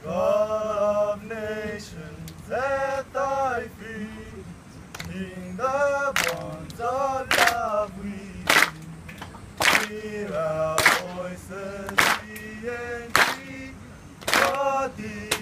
God of nations at thy feet, in the bonds of love we hear our voices, we and see, God